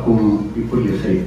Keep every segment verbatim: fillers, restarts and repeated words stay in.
وفقكم بكل خير.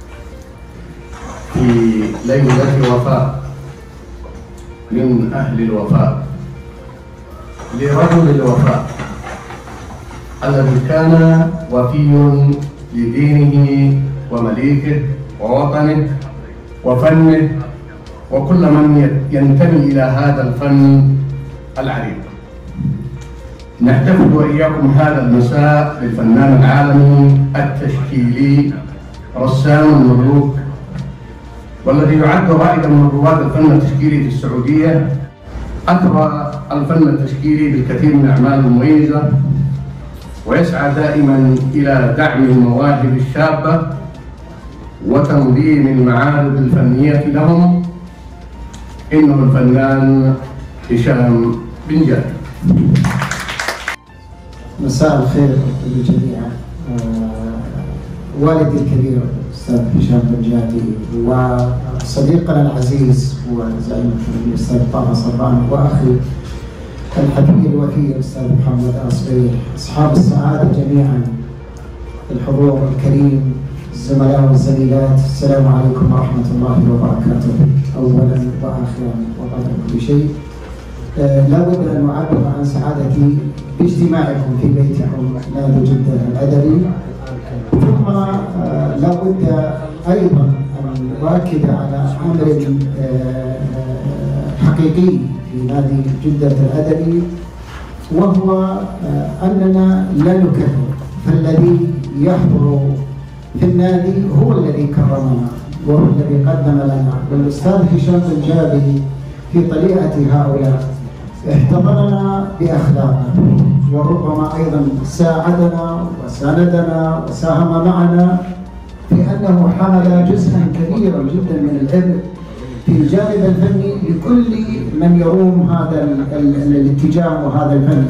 في ليلة وفاء من أهل الوفاء لرجل الوفاء الذي كان وفي لدينه ومليكه ووطنه وفنه وكل من ينتمي إلى هذا الفن العريق. نحتفل وإياكم هذا المساء بالفنان العالمي التشكيلي رسام الملوك، والذي يعد رائدا من رواد الفن التشكيلي في السعودية. أثرى الفن التشكيلي بالكثير من الأعمال المميزة، ويسعى دائما إلى دعم المواهب الشابة وتنظيم المعارض الفنية لهم. إنه الفنان هشام بن جابر. مساء الخير للجميع. والدي الكبير الأستاذ هشام بن جابر وصديقنا العزيز وزعيم الأستاذ طه صبان، وأخي الحبيب الوفي الأستاذ محمد أصبيح، أصحاب السعادة جميعا، الحضور الكريم، الزملاء والزميلات، السلام عليكم ورحمة الله وبركاته. أولا وآخرا وقبل كل شيء، آه لا بد أن أعبر عن سعادتي باجتماعكم في بيتكم نادي جدة الأدبي، ثم آه لا بد أيضا أن أؤكد على أمر آه حقيقي في نادي جدة الأدبي، وهو آه أننا لا نكرر، فالذي يحضر في النادي هو الذي كرمنا وهو الذي قدم لنا. والأستاذ هشام بن جابر في طليعة هؤلاء احتضننا بأخلاقه، وربما أيضا ساعدنا وساندنا وساهم معنا في أنه حمل جزءا كبيرا جدا من العبء في الجانب الفني لكل من يروم هذا الاتجاه وهذا الفن.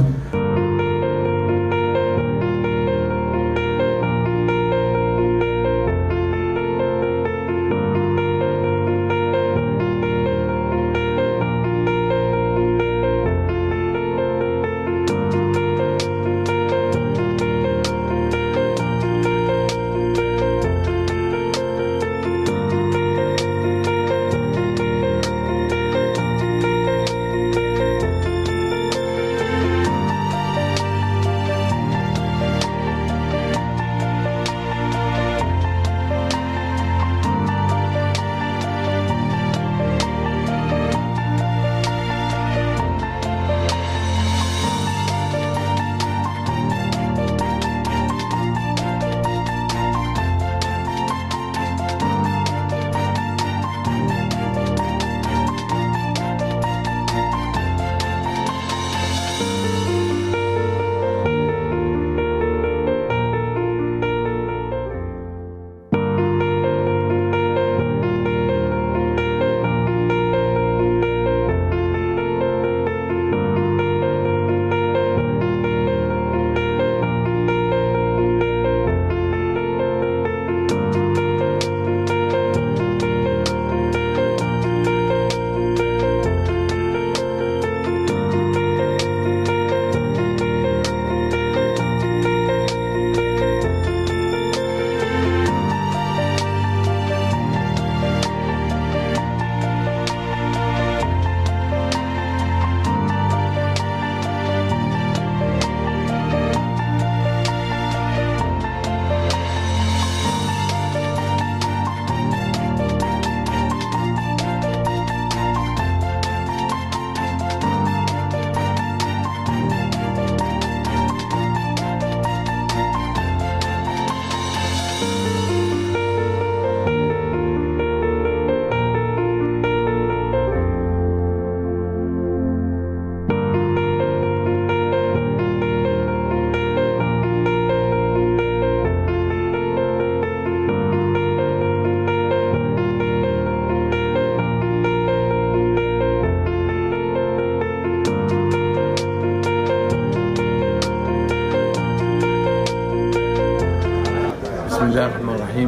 الله الرحمن الرحيم.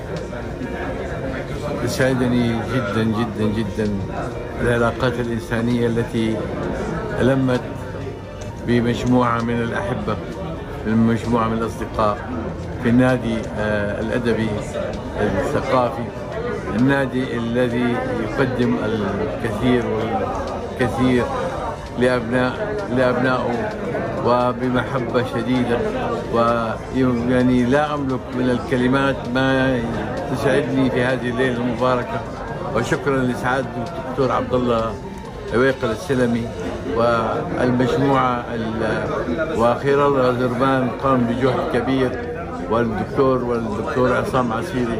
يسعدني جدا جدا جدا العلاقات الإنسانية التي ألمت بمجموعة من الأحبة من مجموعة من الأصدقاء في النادي الأدبي الثقافي، النادي الذي يقدم الكثير والكثير لأبناء لأبنائه وبمحبة شديدة، ويعني لا أملك من الكلمات ما تسعدني في هذه الليلة المباركة. وشكرا لسعادة الدكتور عبد الله عويقل السلمي والمجموعة وخير الله دربان قام بجهد كبير، والدكتور والدكتور عصام عسيري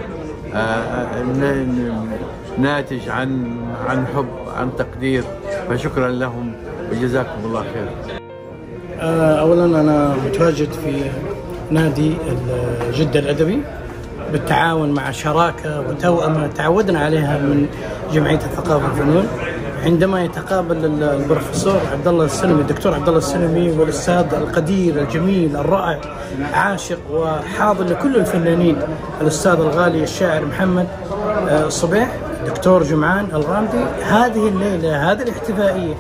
ناتج عن عن حب عن تقدير، فشكرا لهم وجزاكم الله خير. أولا أنا متواجد في نادي جدة الأدبي بالتعاون مع شراكة وتوأمة تعودنا عليها من جمعية الثقافة والفنون، عندما يتقابل البروفيسور عبد الله السلمي الدكتور عبد الله السلمي والاستاذ القدير الجميل الرائع عاشق وحاضر لكل الفنانين الاستاذ الغالي الشاعر محمد صبيح دكتور جمعان الغامدي. هذه الليلة هذه الاحتفائية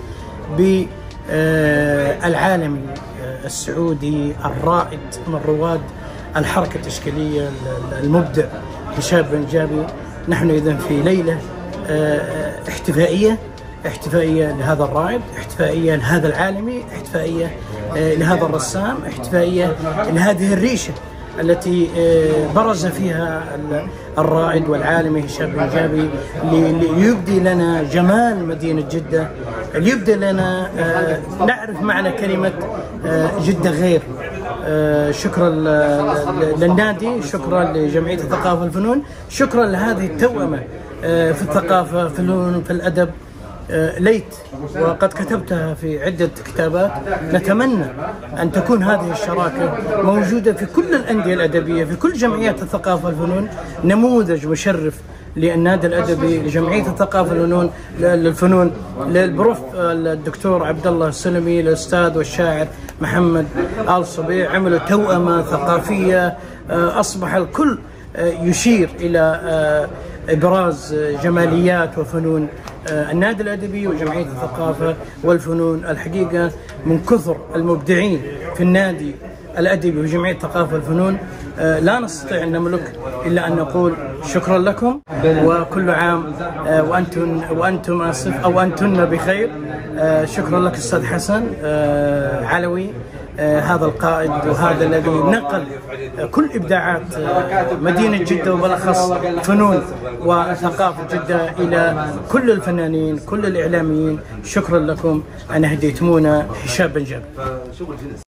بالعالمي السعودي الرائد من رواد الحركة التشكيلية المبدع هشام بنجابي، نحن إذن في ليلة احتفائية احتفائية لهذا الرائد، احتفائية لهذا العالمي، احتفائية لهذا الرسام، احتفائية لهذه الريشة التي برز فيها الرائد والعالمي هشام بنجابي ليبدي لنا جمال مدينة جدة، ليبدي لنا نعرف معنى كلمة جدة غير. شكرا للنادي، شكرا لجمعية الثقافة والفنون، شكرا لهذه التوأمة في الثقافة في الفنون في الأدب. ليت وقد كتبتها في عدة كتابات، نتمنى أن تكون هذه الشراكة موجودة في كل الأندية الأدبية في كل جمعيات الثقافة والفنون، نموذج مشرف للنادي الأدبي لجمعية الثقافة والفنون للفنون للبروف الدكتور عبد الله السلمي الأستاذ والشاعر محمد آل صبيح، عملوا توأمة ثقافية أصبح الكل يشير إلى إبراز جماليات وفنون النادي الأدبي وجمعية الثقافة والفنون. الحقيقة من كثر المبدعين في النادي الأدبي وجمعية الثقافة والفنون لا نستطيع أن نملك إلا أن نقول شكرا لكم، وكل عام وأنتم وأنتم آسف أو أنتن بخير. شكرا لك أستاذ حسن علوي، هذا القائد وهذا الذي نقل كل إبداعات مدينة جدة وبالأخص فنون وثقافة جدة إلى كل الفنانين كل الإعلاميين. شكرا لكم أن هديتمونا هشام بنجابي.